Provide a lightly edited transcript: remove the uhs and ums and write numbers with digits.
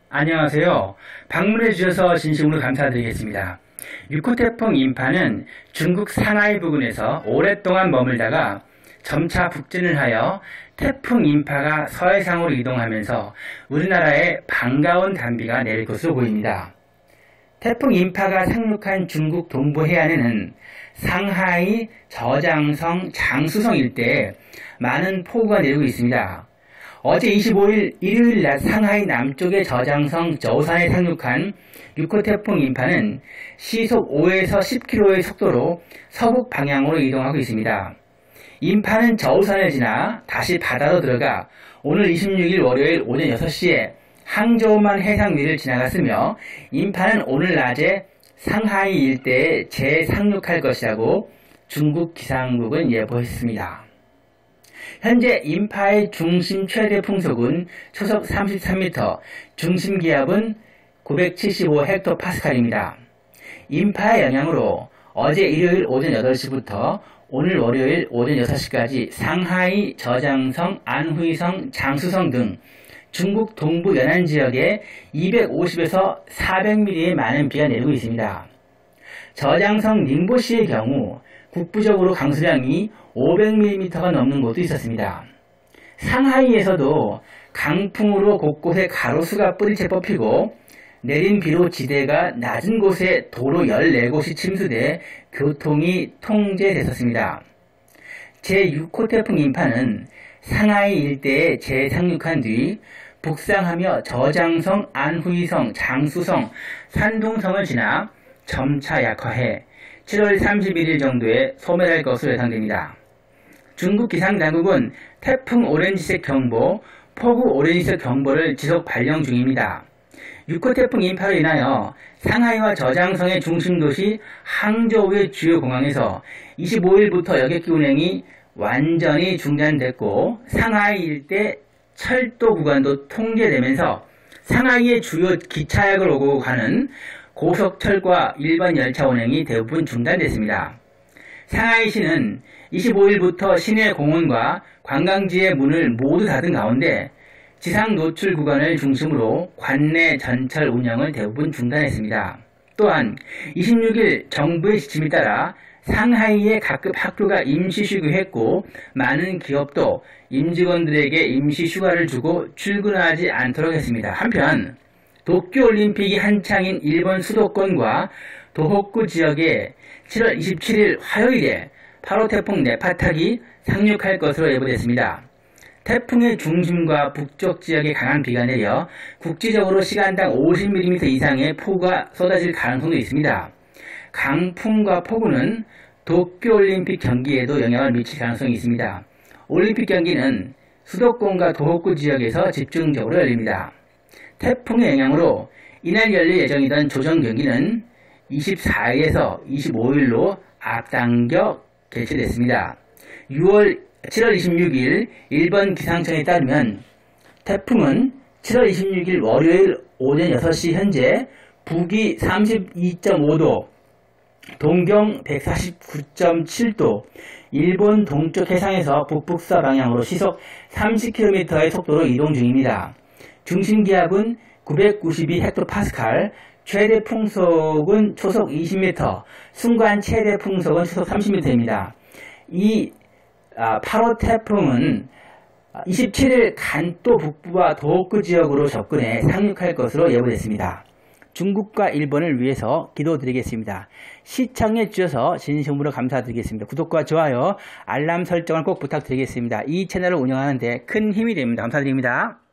안녕하세요. 방문해 주셔서 진심으로 감사드리겠습니다. 6호 태풍 인파는 중국 상하이 부근에서 오랫동안 머물다가 점차 북진을 하여 태풍 인파가 서해상으로 이동하면서 우리나라에 반가운 단비가 내릴 것으로 보입니다. 태풍 인파가 상륙한 중국 동부 해안에는 상하이, 저장성, 장쑤성 일대에 많은 폭우가 내리고 있습니다. 어제 25일 일요일 낮 상하이 남쪽의 저장성 저우산에 상륙한 6호 태풍 인파는 시속 5에서 10km의 속도로 서북 방향으로 이동하고 있습니다. 인파는 저우산을 지나 다시 바다로 들어가 오늘 26일 월요일 오전 6시에 항저우만 해상 위를 지나갔으며 인파는 오늘 낮에 상하이 일대에 재상륙할 것이라고 중국 기상국은 예보했습니다. 현재 인파의 중심 최대 풍속은 초속 33m, 중심 기압은 975헥토파스칼입니다. 인파의 영향으로 어제 일요일 오전 8시부터 오늘 월요일 오전 6시까지 상하이, 저장성, 안후이성, 장쑤성 등 중국 동부 연안 지역에 250에서 400mm의 많은 비가 내리고 있습니다. 저장성 닝보시의 경우 국부적으로 강수량이 500mm가 넘는 곳도 있었습니다. 상하이에서도 강풍으로 곳곳에 가로수가 뿌리채 뽑히고 내린 비로 지대가 낮은 곳에 도로 14곳이 침수돼 교통이 통제됐었습니다. 제6호 태풍 인파는 상하이 일대에 재상륙한 뒤 북상하며 저장성, 안후이성, 장쑤성, 산둥성을 지나 점차 약화해 7월 31일 정도에 소멸할 것으로 예상됩니다. 중국 기상당국은 태풍 오렌지색 경보, 폭우 오렌지색 경보를 지속 발령 중입니다. 6호 태풍 인파로 인하여 상하이와 저장성의 중심도시 항저우의 주요 공항에서 25일부터 여객기 운행이 완전히 중단됐고 상하이 일대 철도 구간도 통제되면서 상하이의 주요 기차역을 오고 가는 고속철과 일반 열차 운행이 대부분 중단됐습니다. 상하이시는 25일부터 시내 공원과 관광지의 문을 모두 닫은 가운데 지상 노출 구간을 중심으로 관내 전철 운영을 대부분 중단했습니다. 또한 26일 정부의 지침에 따라 상하이에 각급 학교가 임시 휴교했고 많은 기업도 임직원들에게 임시 휴가를 주고 출근하지 않도록 했습니다. 한편 도쿄올림픽이 한창인 일본 수도권과 도호쿠 지역에 7월 27일 화요일에 8호 태풍 네파탁이 상륙할 것으로 예보됐습니다. 태풍의 중심과 북쪽 지역에 강한 비가 내려 국지적으로 시간당 50mm 이상의 폭우가 쏟아질 가능성도 있습니다. 강풍과 폭우는 도쿄올림픽 경기에도 영향을 미칠 가능성이 있습니다. 올림픽 경기는 수도권과 도호쿠 지역에서 집중적으로 열립니다. 태풍의 영향으로 이날 열릴 예정이던 조정 경기는 24일에서 25일로 앞당겨 개최됐습니다. 7월 26일 일본 기상청에 따르면 태풍은 7월 26일 월요일 오전 6시 현재 북위 32.5도, 동경 149.7도, 일본 동쪽 해상에서 북북서 방향으로 시속 30km의 속도로 이동 중입니다. 중심 기압은 992헥토파스칼, 최대 풍속은 초속 20m, 순간 최대 풍속은 초속 30m입니다. 이 8호 태풍은 27일 간도 북부와 도호쿠 지역으로 접근해 상륙할 것으로 예보됐습니다. 중국과 일본을 위해서 기도드리겠습니다. 시청해 주셔서 진심으로 감사드리겠습니다. 구독과 좋아요, 알람 설정을 꼭 부탁드리겠습니다. 이 채널을 운영하는 데 큰 힘이 됩니다. 감사드립니다.